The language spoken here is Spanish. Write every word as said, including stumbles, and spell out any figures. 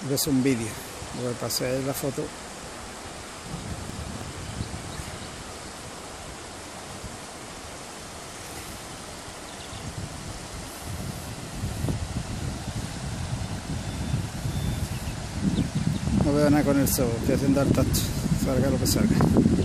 Es un vídeo, lo que pasé es la foto. No veo nada con el sol, estoy haciendo el tacto, salga lo que salga.